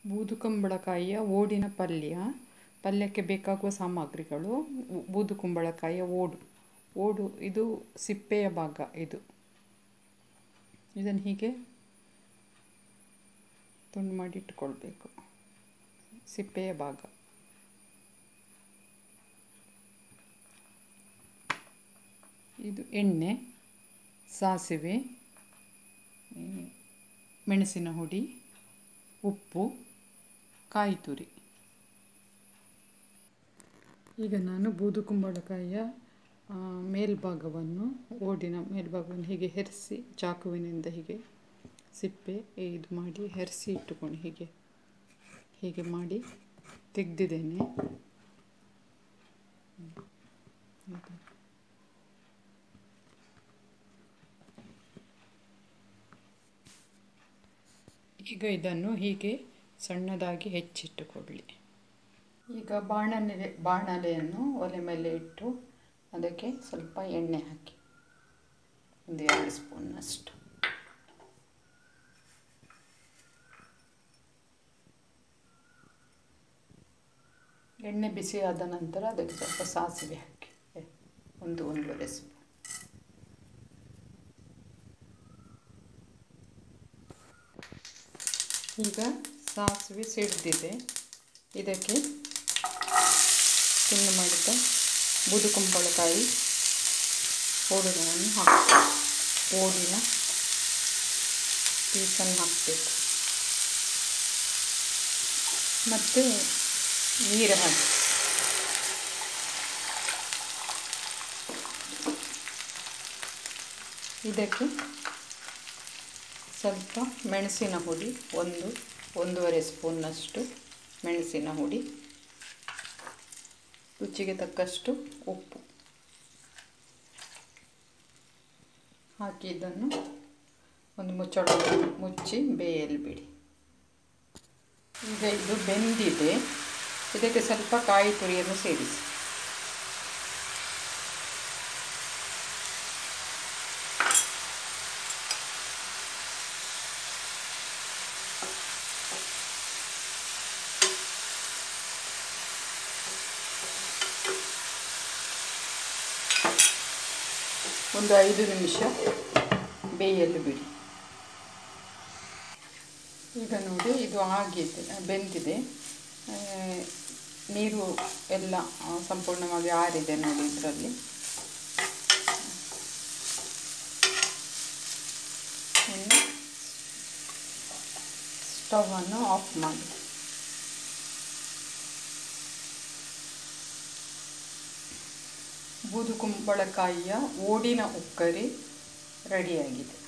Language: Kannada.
ಬೂದು ಕುಂಬಳಕಾಯಿಯ ಓಡಿನ ಪಲ್ಯ. ಪಲ್ಯಕ್ಕೆ ಬೇಕಾಗುವ ಸಾಮಗ್ರಿಗಳು: ಬೂದು ಕುಂಬಳಕಾಯಿಯ ಓಡು ಇದು ಸಿಪ್ಪೆಯ ಭಾಗ. ಇದನ್ನು ಹೀಗೆ ತುಂಡು ಮಾಡಿ ಇಟ್ಕೊಳ್ಬೇಕು. ಸಿಪ್ಪೆಯ ಭಾಗ. ಇದು ಎಣ್ಣೆ, ಸಾಸಿವೆ, ಮೆಣಸಿನ ಹುಡಿ, ಉಪ್ಪು, ಕಾಯಿ ತುರಿ. ಈಗ ನಾನು ಬೂದು ಕುಂಬಳಕಾಯಿಯ ಓಡಿನ ಮೇಲ್ಭಾಗವನ್ನು ಹೀಗೆ ಹೆರಿಸಿ ಚಾಕುವಿನಿಂದ ಹೀಗೆ ಸಿಪ್ಪೆ ಇದು ಮಾಡಿ ಹೆರಿಸಿ ಇಟ್ಟುಕೊಂಡು ಹೀಗೆ ಮಾಡಿ ತೆಗೆದಿದ್ದೇನೆ. ಈಗ ಇದನ್ನು ಹೀಗೆ ಸಣ್ಣದಾಗಿ ಹೆಚ್ಚಿಟ್ಟುಕೊಳ್ಳಿ. ಈಗ ಬಾಣಲೆಯನ್ನು ಒಲೆ ಮೇಲೆ ಇಟ್ಟು ಅದಕ್ಕೆ ಸ್ವಲ್ಪ ಎಣ್ಣೆ ಹಾಕಿ, 1-2 ಸ್ಪೂನ್ನಷ್ಟು. ಎಣ್ಣೆ ಬಿಸಿಯಾದ ನಂತರ ಅದಕ್ಕೆ ಸ್ವಲ್ಪ ಸಾಸಿವೆ ಹಾಕಿ, 1-1.5 ಸ್ಪೂನ್. ಈಗ ಸಾಸಿವೆ ಸಿಡಿದಿದೆ. ಇದಕ್ಕೆ ತುಂಡು ಮಾಡಿದ ಬೂದು ಕುಂಬಳಕಾಯಿ ಓಡಿನವನ್ನು ಓಡಿನ ಪೀಸನ್ನು ಹಾಕಬೇಕು. ಮತ್ತು ನೀರು ಹಾಕಿ ಇದಕ್ಕೆ ಸ್ವಲ್ಪ ಮೆಣಸಿನ ಹುಡಿ, 1-1.5 ಸ್ಪೂನ್ನಷ್ಟು ಮೆಣಸಿನ ಹುಡಿ, ರುಚಿಗೆ ತಕ್ಕಷ್ಟು ಉಪ್ಪು ಹಾಕಿ ಇದನ್ನು ಒಂದು ಮುಚ್ಚಳವನ್ನು ಮುಚ್ಚಿ ಬೇಯಲು ಬಿಡಿ. ಈಗ ಇದು ಬೆಂದಿದೆ. ಇದಕ್ಕೆ ಸ್ವಲ್ಪ ಕಾಯಿ ತುರಿಯನ್ನು ಸೇರಿಸಿ. ಒಂದು 5 ನಿಮಿಷ ಬೇಯಲು ಬಿಡಿ. ಈಗ ನೋಡಿ, ಇದು ಬೆಂದಿದೆ. ನೀರು ಎಲ್ಲ ಸಂಪೂರ್ಣವಾಗಿ ಆರಿದೆ ನೋಡಿ. ಇದರಲ್ಲಿ ಸ್ಟವನ್ನು ಆಫ್ ಮಾಡಿ. ಬೂದು ಕುಂಬಳಕಾಯಿಯ ಓಡಿನ ಉಕ್ಕರಿ ರೆಡಿಯಾಗಿದೆ.